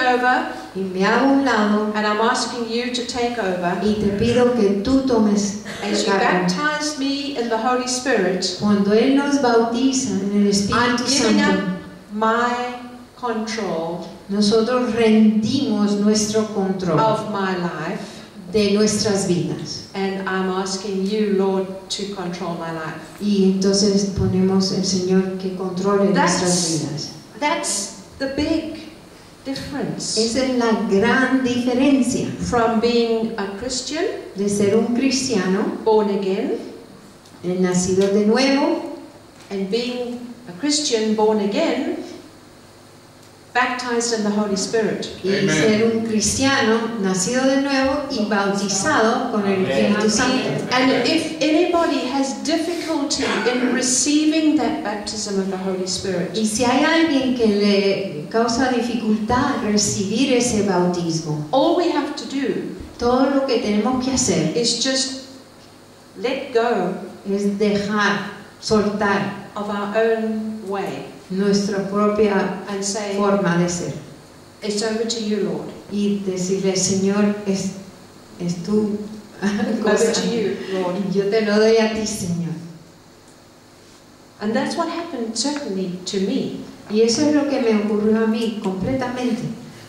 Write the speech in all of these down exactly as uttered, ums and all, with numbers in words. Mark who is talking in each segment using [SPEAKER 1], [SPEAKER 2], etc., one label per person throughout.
[SPEAKER 1] over,
[SPEAKER 2] y me hago a un lado,
[SPEAKER 1] and I'm asking you to take over.
[SPEAKER 2] y te pido que tú tomes
[SPEAKER 1] As you
[SPEAKER 2] cargo.
[SPEAKER 1] baptize me in the Holy Spirit,
[SPEAKER 2] Cuando Él nos bautiza en el
[SPEAKER 1] I'm
[SPEAKER 2] Espíritu
[SPEAKER 1] giving
[SPEAKER 2] Santo,
[SPEAKER 1] up my control
[SPEAKER 2] nosotros rendimos nuestro control
[SPEAKER 1] of my life,
[SPEAKER 2] de nuestras vidas.
[SPEAKER 1] and I'm asking you, Lord, to control my life.
[SPEAKER 2] Y entonces ponemos el Señor que controle
[SPEAKER 1] That's-
[SPEAKER 2] nuestras vidas.
[SPEAKER 1] That's the big difference
[SPEAKER 2] Esa es la gran diferencia
[SPEAKER 1] from being a Christian,
[SPEAKER 2] de ser un cristiano,
[SPEAKER 1] born again,
[SPEAKER 2] el nacido de nuevo,
[SPEAKER 1] and being a Christian, born again, baptized in the Holy Spirit.
[SPEAKER 2] y
[SPEAKER 3] Amen.
[SPEAKER 2] ser un cristiano nacido de nuevo y bautizado con el Espíritu Santo.
[SPEAKER 1] And if anybody has difficulty in receiving that baptism of the Holy Spirit,
[SPEAKER 2] Y si hay alguien que le causa dificultad recibir ese bautismo,
[SPEAKER 1] all we have to do
[SPEAKER 2] todo lo que tenemos que hacer
[SPEAKER 1] is just let go
[SPEAKER 2] es dejar, soltar
[SPEAKER 1] of our own way
[SPEAKER 2] nuestra propia
[SPEAKER 1] and say,
[SPEAKER 2] forma de ser
[SPEAKER 1] it's over to you, Lord.
[SPEAKER 2] y decirle, Señor, es, es tu
[SPEAKER 1] Over
[SPEAKER 2] cosa,
[SPEAKER 1] to you, Lord.
[SPEAKER 2] yo te lo doy a ti, Señor.
[SPEAKER 1] And that's what happened certainly to me.
[SPEAKER 2] Y eso es lo que me ocurrió a mí completamente.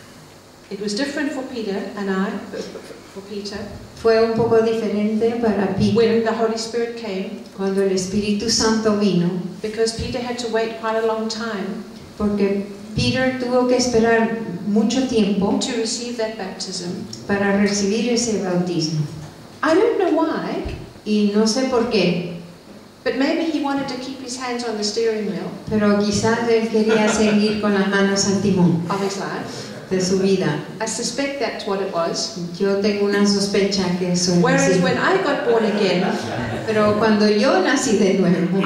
[SPEAKER 1] It was different for Peter and I, for Peter,
[SPEAKER 2] Fue un poco diferente para Peter
[SPEAKER 1] when the Holy Spirit came,
[SPEAKER 2] cuando el Espíritu Santo vino,
[SPEAKER 1] because Peter had to wait quite a long time
[SPEAKER 2] porque Peter tuvo que esperar mucho tiempo
[SPEAKER 1] to receive that baptism.
[SPEAKER 2] para recibir ese bautismo.
[SPEAKER 1] I don't know why,
[SPEAKER 2] Y no sé por qué,
[SPEAKER 1] but maybe he wanted to keep his hands on the steering wheel
[SPEAKER 2] pero quizás él quería seguir con las manos al timón
[SPEAKER 1] of his life.
[SPEAKER 2] de su vida.
[SPEAKER 1] I suspect that's what it was.
[SPEAKER 2] Yo tengo una sospecha que eso es
[SPEAKER 1] Whereas
[SPEAKER 2] así.
[SPEAKER 1] when I got born again,
[SPEAKER 2] Pero cuando yo nací de nuevo,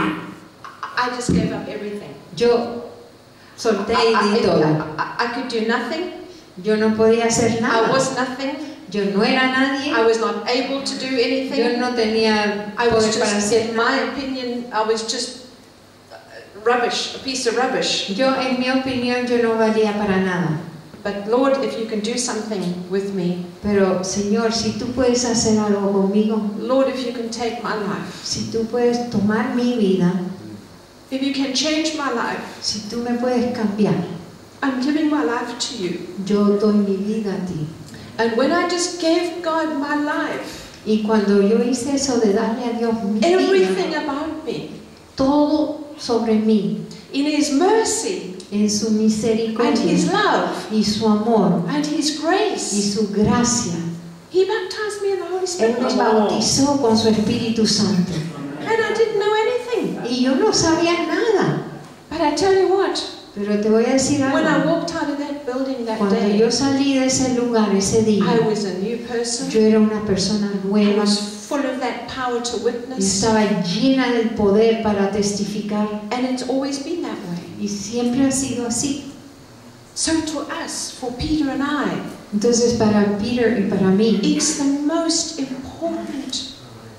[SPEAKER 1] I just gave up everything.
[SPEAKER 2] yo solté
[SPEAKER 1] I,
[SPEAKER 2] y di
[SPEAKER 1] I-
[SPEAKER 2] todo.
[SPEAKER 1] I- I could do nothing.
[SPEAKER 2] Yo no podía hacer
[SPEAKER 1] I
[SPEAKER 2] nada.
[SPEAKER 1] was nothing.
[SPEAKER 2] Yo no era nadie.
[SPEAKER 1] I was not able to do
[SPEAKER 2] Yo
[SPEAKER 1] anything.
[SPEAKER 2] no tenía
[SPEAKER 1] I was
[SPEAKER 2] poder para
[SPEAKER 1] just,
[SPEAKER 2] hacer
[SPEAKER 1] in my
[SPEAKER 2] nada.
[SPEAKER 1] opinion, I was just uh, rubbish, a piece of rubbish.
[SPEAKER 2] Yo, en mi opinión, yo no valía para nada.
[SPEAKER 1] But Lord, if you can do something with me,
[SPEAKER 2] Pero, Señor, si tú puedes hacer algo conmigo,
[SPEAKER 1] Lord, if you can take my life,
[SPEAKER 2] si tú puedes tomar mi vida,
[SPEAKER 1] if you can change my life,
[SPEAKER 2] si tú me puedes cambiar,
[SPEAKER 1] I'm giving my life to you.
[SPEAKER 2] yo doy mi vida a ti.
[SPEAKER 1] And when I just gave God my life,
[SPEAKER 2] Y cuando yo hice eso de darle a Dios mi
[SPEAKER 1] everything
[SPEAKER 2] vida,
[SPEAKER 1] about me,
[SPEAKER 2] todo sobre mí,
[SPEAKER 1] in His mercy
[SPEAKER 2] en su
[SPEAKER 1] and His
[SPEAKER 2] misericordia
[SPEAKER 1] love
[SPEAKER 2] y su amor
[SPEAKER 1] and His
[SPEAKER 2] y
[SPEAKER 1] grace,
[SPEAKER 2] su gracia,
[SPEAKER 1] He baptized me in the Holy
[SPEAKER 2] Él
[SPEAKER 1] Spirit.
[SPEAKER 2] me bautizó con su Espíritu Santo.
[SPEAKER 1] And I didn't know anything.
[SPEAKER 2] Y yo no sabía nada.
[SPEAKER 1] But I tell you what,
[SPEAKER 2] Pero te voy a decir
[SPEAKER 1] when I
[SPEAKER 2] algo.
[SPEAKER 1] walked out of that building that
[SPEAKER 2] Cuando
[SPEAKER 1] day,
[SPEAKER 2] yo salí de ese lugar ese día,
[SPEAKER 1] I was a new person.
[SPEAKER 2] yo era una persona
[SPEAKER 1] I
[SPEAKER 2] nueva.
[SPEAKER 1] was full of that power to
[SPEAKER 2] Y
[SPEAKER 1] witness.
[SPEAKER 2] estaba llena del poder para testificar.
[SPEAKER 1] And it's always been that way.
[SPEAKER 2] Y siempre ha sido así.
[SPEAKER 1] So to us, for Peter and I,
[SPEAKER 2] Entonces para Peter y para mí,
[SPEAKER 1] it's the most important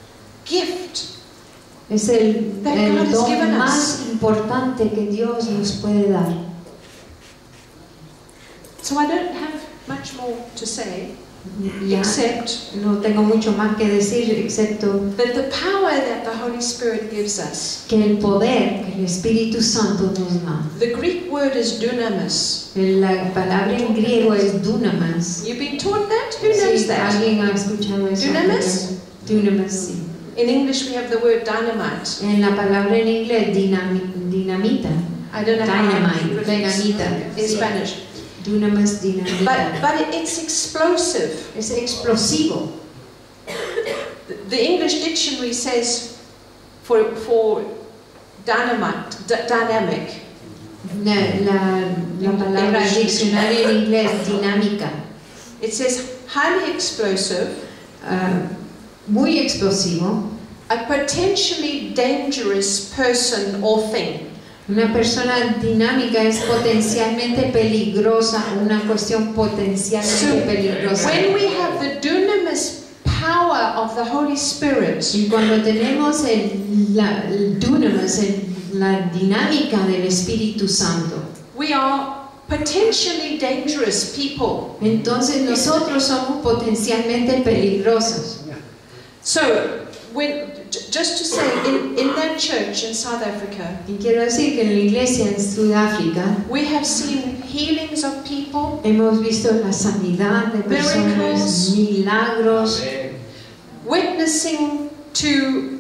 [SPEAKER 1] gift.
[SPEAKER 2] es el,
[SPEAKER 1] That God
[SPEAKER 2] el
[SPEAKER 1] has
[SPEAKER 2] don
[SPEAKER 1] given us.
[SPEAKER 2] más importante que Dios nos puede dar.
[SPEAKER 1] So I don't have much more to say,
[SPEAKER 2] Ya
[SPEAKER 1] except
[SPEAKER 2] no tengo mucho más que decir, excepto
[SPEAKER 1] that the power that the Holy Spirit gives us,
[SPEAKER 2] que el poder que el Espíritu Santo nos da.
[SPEAKER 1] the Greek word is dunamis.
[SPEAKER 2] La palabra en griego es dunamis.
[SPEAKER 1] You've been taught that? Who knows
[SPEAKER 2] Sí,
[SPEAKER 1] that?
[SPEAKER 2] ¿alguien ha escuchado eso?
[SPEAKER 1] Dunamis?
[SPEAKER 2] Dunamis, sí.
[SPEAKER 1] In English we have the word dynamite.
[SPEAKER 2] En la palabra en inglés, dinami- dinamita.
[SPEAKER 1] I don't know how
[SPEAKER 2] Dynamite,
[SPEAKER 1] it's
[SPEAKER 2] dinamita.
[SPEAKER 1] in
[SPEAKER 2] Sí.
[SPEAKER 1] Spanish.
[SPEAKER 2] Dunamis, dinamita.
[SPEAKER 1] But, but it's explosive.
[SPEAKER 2] Es explosivo.
[SPEAKER 1] The, the English dictionary says for, for dynamite, d- dynamic.
[SPEAKER 2] La, la, la palabra
[SPEAKER 1] English.
[SPEAKER 2] diccionario en inglés, dinámica.
[SPEAKER 1] It says highly explosive,
[SPEAKER 2] Ah, muy explosivo.
[SPEAKER 1] a potentially dangerous person or thing.
[SPEAKER 2] Una persona dinámica es potencialmente peligrosa, una cuestión potencialmente peligrosa.
[SPEAKER 1] When we have the dunamis power of the Holy Spirit,
[SPEAKER 2] Y cuando tenemos el, la, el dunamis, el- la dinámica del Espíritu Santo,
[SPEAKER 1] we are potentially dangerous people.
[SPEAKER 2] Entonces nosotros somos potencialmente peligrosos.
[SPEAKER 1] So, when, just to say, in, in that church in South Africa,
[SPEAKER 2] Y quiero decir que en la iglesia en Sudáfrica
[SPEAKER 1] we have seen healings of people,
[SPEAKER 2] hemos visto la sanidad de personas, milagros,
[SPEAKER 1] witnessing to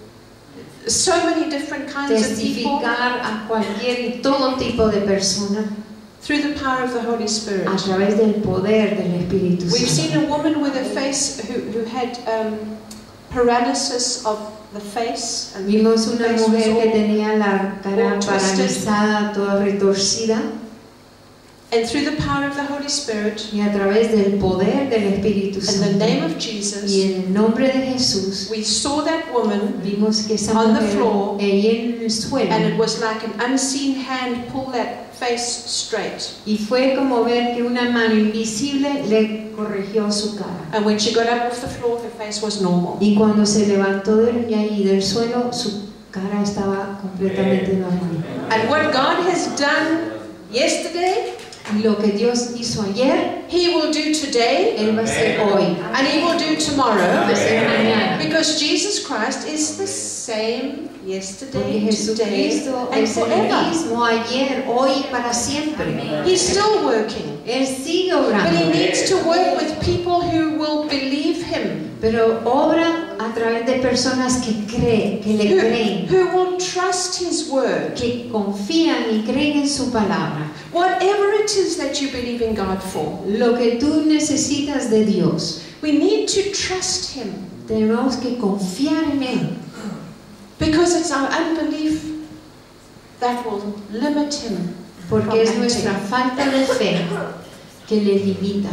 [SPEAKER 1] so many different kinds of people
[SPEAKER 2] testificar a cualquier y todo tipo de persona
[SPEAKER 1] through the power of the Holy Spirit.
[SPEAKER 2] a través del poder del Espíritu
[SPEAKER 1] We've seen
[SPEAKER 2] Santo.
[SPEAKER 1] a woman with a face who, who had um, paralysis of the face, and
[SPEAKER 2] Vimos una
[SPEAKER 1] face was
[SPEAKER 2] mujer que
[SPEAKER 1] all-
[SPEAKER 2] tenía la cara
[SPEAKER 1] all twisted.
[SPEAKER 2] paralizada, toda retorcida,
[SPEAKER 1] and through the power of the Holy Spirit,
[SPEAKER 2] y a través del poder del Espíritu
[SPEAKER 1] in the name
[SPEAKER 2] Santo
[SPEAKER 1] of Jesus,
[SPEAKER 2] y en el nombre de Jesús,
[SPEAKER 1] we saw that woman,
[SPEAKER 2] vimos que esa
[SPEAKER 1] on the
[SPEAKER 2] mujer
[SPEAKER 1] floor,
[SPEAKER 2] ella en el suelo,
[SPEAKER 1] and it was like an unseen hand pull that face straight.
[SPEAKER 2] y fue como ver que una mano invisible le corrigió su cara.
[SPEAKER 1] And when she got up off the floor, her face was normal.
[SPEAKER 2] Y cuando se levantó de ahí del suelo, su cara estaba completamente normal.
[SPEAKER 1] And what God has done yesterday,
[SPEAKER 2] Y lo que Dios hizo ayer,
[SPEAKER 1] He will do today,
[SPEAKER 2] Él va a hacer hoy,
[SPEAKER 1] and He will do tomorrow,
[SPEAKER 2] va a hacer mañana.
[SPEAKER 1] because Jesus Christ is the same
[SPEAKER 2] Porque
[SPEAKER 1] yesterday, today,
[SPEAKER 2] Jesucristo
[SPEAKER 1] and
[SPEAKER 2] es el
[SPEAKER 1] forever.
[SPEAKER 2] mismo ayer, hoy y para siempre.
[SPEAKER 1] He's still working,
[SPEAKER 2] Él sigue
[SPEAKER 1] but He
[SPEAKER 2] obrando,
[SPEAKER 1] needs to work with people who will believe Him,
[SPEAKER 2] pero obra a través de personas que creen, que le
[SPEAKER 1] who,
[SPEAKER 2] creen,
[SPEAKER 1] who will trust His word.
[SPEAKER 2] que confían y creen en su palabra.
[SPEAKER 1] Whatever it is that you believe in God for,
[SPEAKER 2] Lo que tú necesitas de Dios,
[SPEAKER 1] we need to trust Him,
[SPEAKER 2] tenemos que confiar en Él.
[SPEAKER 1] because it's our unbelief that will limit Him.
[SPEAKER 2] Porque es nuestra falta de fe que le limita.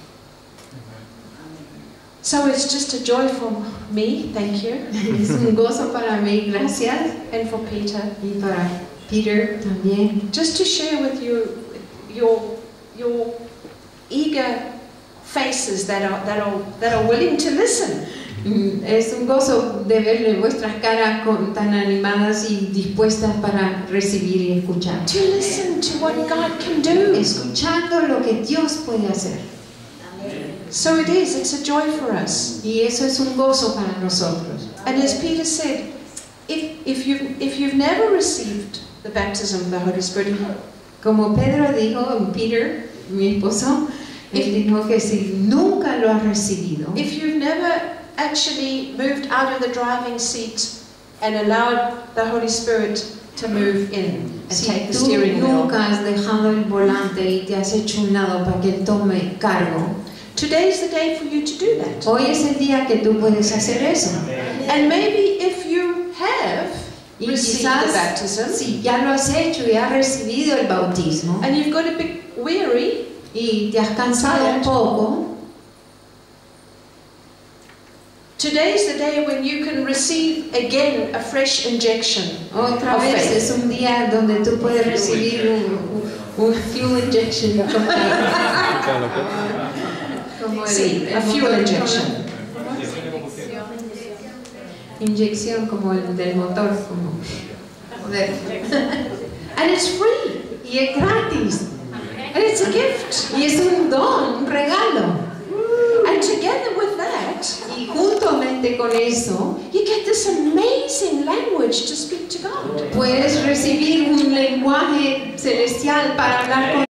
[SPEAKER 1] So it's just a joy for me, thank you,
[SPEAKER 2] Es un gozo para mí, gracias,
[SPEAKER 1] and for Peter,
[SPEAKER 2] y para Peter también.
[SPEAKER 1] just to share with you your your eager faces that are that are that are willing to listen.
[SPEAKER 2] Mm, Es un gozo de verle vuestras caras con- tan animadas y dispuestas para recibir y escuchar.
[SPEAKER 1] To listen to what God can do.
[SPEAKER 2] Escuchando lo que Dios puede hacer.
[SPEAKER 1] So it is, it's a joy for us.
[SPEAKER 2] Y eso es un gozo para nosotros.
[SPEAKER 1] And as Peter said, if if you if you've never received the baptism of the Holy Spirit,
[SPEAKER 2] Como Pedro dijo, Peter, mi esposo, él dijo que si nunca lo has recibido,
[SPEAKER 1] if you've never actually moved out of the driving seat and allowed the Holy Spirit to move in and
[SPEAKER 2] si
[SPEAKER 1] take the
[SPEAKER 2] tú
[SPEAKER 1] steering wheel,
[SPEAKER 2] nunca has dejado el volante y te has hecho un lado para que él tome cargo,
[SPEAKER 1] today is the day for you to do that.
[SPEAKER 2] hoy es el día que tú puedes hacer eso.
[SPEAKER 1] And maybe if you have
[SPEAKER 2] Y
[SPEAKER 1] received the
[SPEAKER 2] quizás,
[SPEAKER 1] baptism
[SPEAKER 2] si ya lo has hecho y has recibido el bautismo
[SPEAKER 1] and you've got a bit weary,
[SPEAKER 2] y te has cansado un poco,
[SPEAKER 1] today is the day when you can receive again a fresh injection.
[SPEAKER 2] otra
[SPEAKER 1] of
[SPEAKER 2] vez
[SPEAKER 1] faith.
[SPEAKER 2] es un día donde tú puedes recibir un, un, un fuel injection, como, como el,
[SPEAKER 1] Sí,
[SPEAKER 2] el
[SPEAKER 1] a fuel
[SPEAKER 2] motor,
[SPEAKER 1] injection.
[SPEAKER 2] inyección como el del motor, como de-
[SPEAKER 1] And it's free.
[SPEAKER 2] y es gratis,
[SPEAKER 1] And it's a gift.
[SPEAKER 2] y es un don, un regalo.
[SPEAKER 1] And together with that,
[SPEAKER 2] Y juntamente con eso,
[SPEAKER 1] you get this amazing language to speak to God.
[SPEAKER 2] puedes recibir un lenguaje celestial para hablar con